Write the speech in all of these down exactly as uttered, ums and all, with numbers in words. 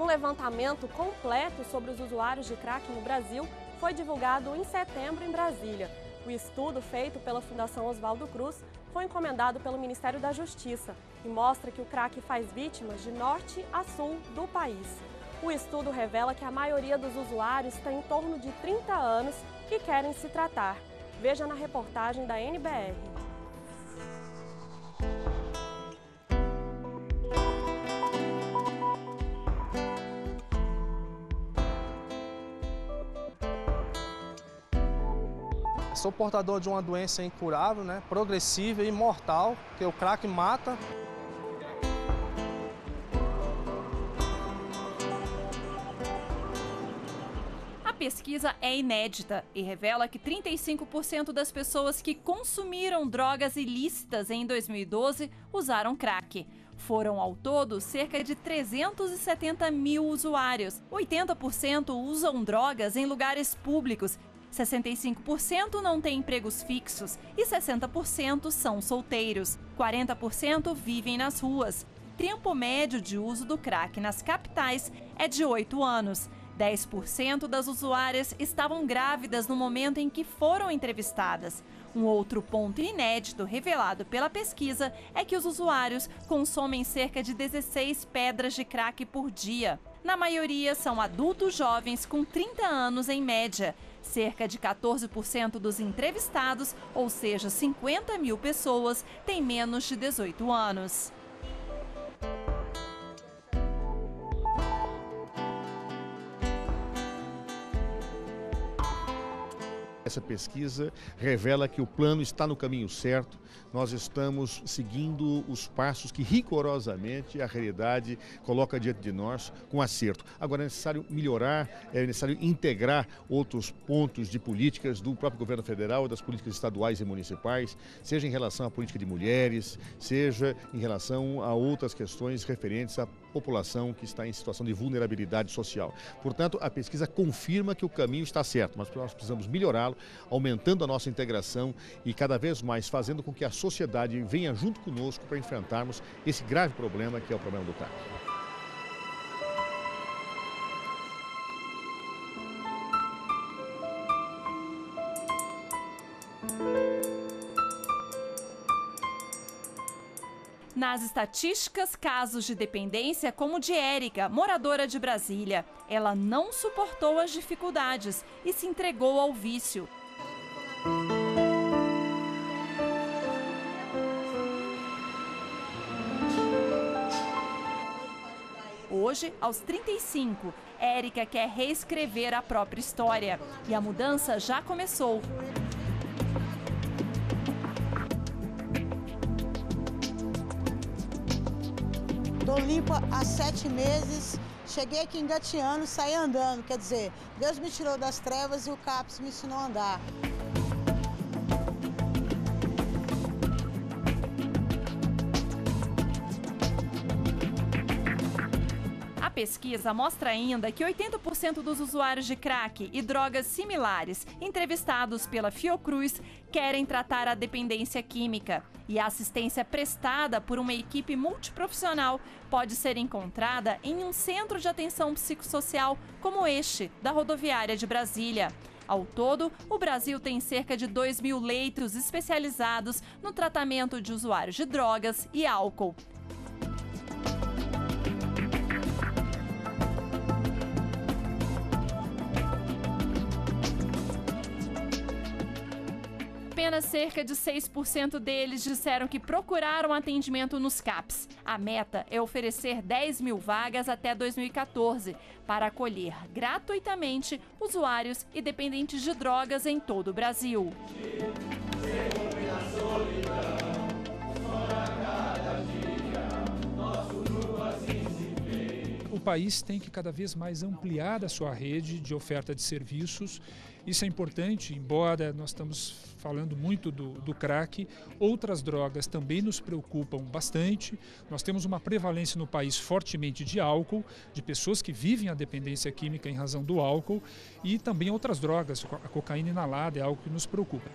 levantamento completo sobre os usuários de crack no Brasil foi divulgado em setembro em Brasília. O estudo feito pela Fundação Oswaldo Cruz foi encomendado pelo Ministério da Justiça e mostra que o crack faz vítimas de norte a sul do país. O estudo revela que a maioria dos usuários tem em torno de trinta anos e querem se tratar. Veja na reportagem da N B R. Sou portador de uma doença incurável, né, progressiva e mortal, que o crack mata. A pesquisa é inédita e revela que trinta e cinco por cento das pessoas que consumiram drogas ilícitas em dois mil e doze usaram crack. Foram, ao todo, cerca de trezentos e setenta mil usuários. oitenta por cento usam drogas em lugares públicos, sessenta e cinco por cento não têm empregos fixos e sessenta por cento são solteiros. quarenta por cento vivem nas ruas. Tempo médio de uso do crack nas capitais é de oito anos. dez por cento das usuárias estavam grávidas no momento em que foram entrevistadas. Um outro ponto inédito revelado pela pesquisa é que os usuários consomem cerca de dezesseis pedras de crack por dia. Na maioria, são adultos jovens com trinta anos em média. Cerca de quatorze por cento dos entrevistados, ou seja, cinquenta mil pessoas, têm menos de dezoito anos. Essa pesquisa revela que o plano está no caminho certo. Nós estamos seguindo os passos que rigorosamente a realidade coloca diante de nós com acerto. Agora é necessário melhorar, é necessário integrar outros pontos de políticas do próprio governo federal, das políticas estaduais e municipais, seja em relação à política de mulheres, seja em relação a outras questões referentes à população que está em situação de vulnerabilidade social. Portanto, a pesquisa confirma que o caminho está certo, mas nós precisamos melhorá-lo, aumentando a nossa integração e cada vez mais fazendo com que a sociedade venha junto conosco para enfrentarmos esse grave problema que é o problema do crack. Nas estatísticas, casos de dependência como o de Érica, moradora de Brasília. Ela não suportou as dificuldades e se entregou ao vício. Hoje, aos trinta e cinco, Érica quer reescrever a própria história. E a mudança já começou. Estou limpa há sete meses, cheguei aqui engateando, saí andando. Quer dizer, Deus me tirou das trevas e o CAPS me ensinou a andar. A pesquisa mostra ainda que oitenta por cento dos usuários de crack e drogas similares entrevistados pela Fiocruz querem tratar a dependência química. E a assistência prestada por uma equipe multiprofissional pode ser encontrada em um centro de atenção psicossocial como este, da rodoviária de Brasília. Ao todo, o Brasil tem cerca de dois mil leitos especializados no tratamento de usuários de drogas e álcool. Apenas cerca de seis por cento deles disseram que procuraram atendimento nos CAPs. A meta é oferecer dez mil vagas até dois mil e quatorze para acolher gratuitamente usuários e dependentes de drogas em todo o Brasil. O país tem que cada vez mais ampliar a sua rede de oferta de serviços. Isso é importante, embora nós estamos falando muito do, do crack, outras drogas também nos preocupam bastante. Nós temos uma prevalência no país fortemente de álcool, de pessoas que vivem a dependência química em razão do álcool, e também outras drogas, a cocaína inalada é algo que nos preocupa.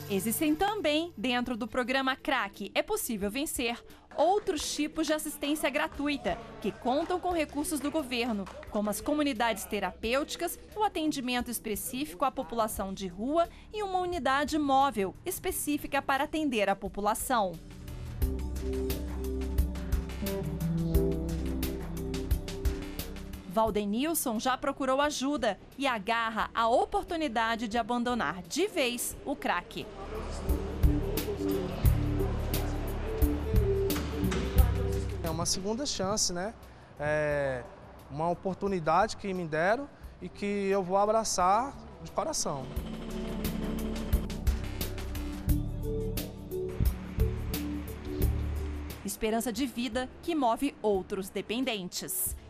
Existem também, dentro do programa Crack É Possível Vencer, outros tipos de assistência gratuita que contam com recursos do governo, como as comunidades terapêuticas, o atendimento específico à população de rua e uma unidade móvel específica para atender a população. Valdenilson já procurou ajuda e agarra a oportunidade de abandonar de vez o crack. É uma segunda chance, né? É uma oportunidade que me deram e que eu vou abraçar de coração. Esperança de vida que move outros dependentes.